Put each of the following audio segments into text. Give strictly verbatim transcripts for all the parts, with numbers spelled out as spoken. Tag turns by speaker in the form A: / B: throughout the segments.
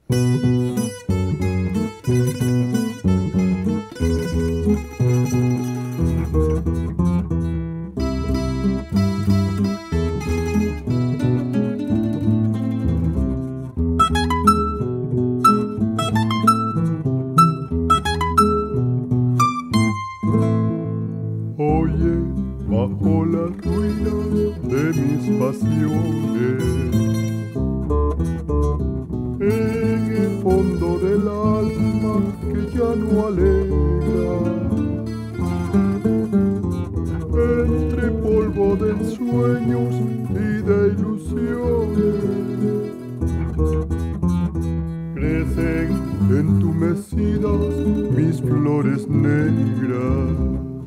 A: Oye, bajo las ruinas de mis pasiones, en el fondo del alma que ya no alegra, entre polvo de sueños y de ilusiones, crecen entumecidas mis flores negras.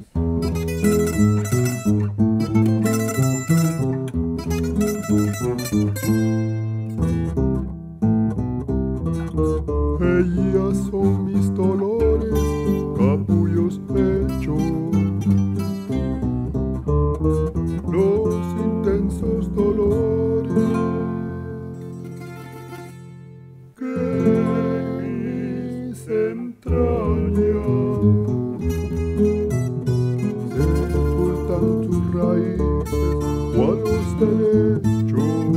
A: Ellas son mis dolores, capullos hechos, los intensos dolores que mis entrañas sepultan sus raíces cual los derechos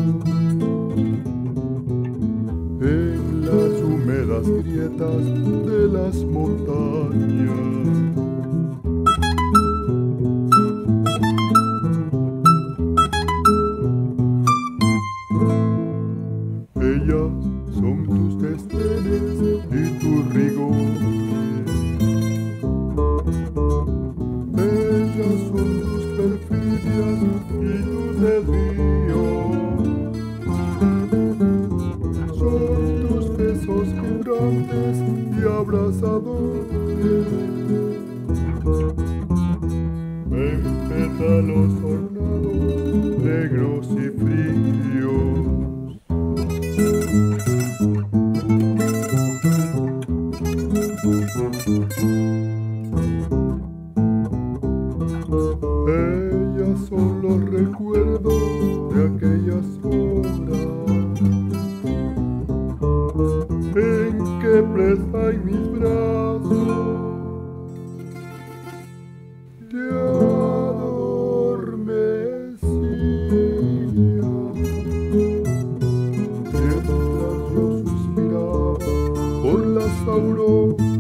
A: en las húmedas grietas de las montañas. Ellas son tus destenes y tus rigores, ellas son tus perfidias y tus desvíos, son tus besos vibrantes y abrazadores, en pétalos ornados, negros y fríos. Ellas son los recuerdos de aquellas horas en que presa en mis brazos te adormecía, mientras yo suspiraba por las auroras.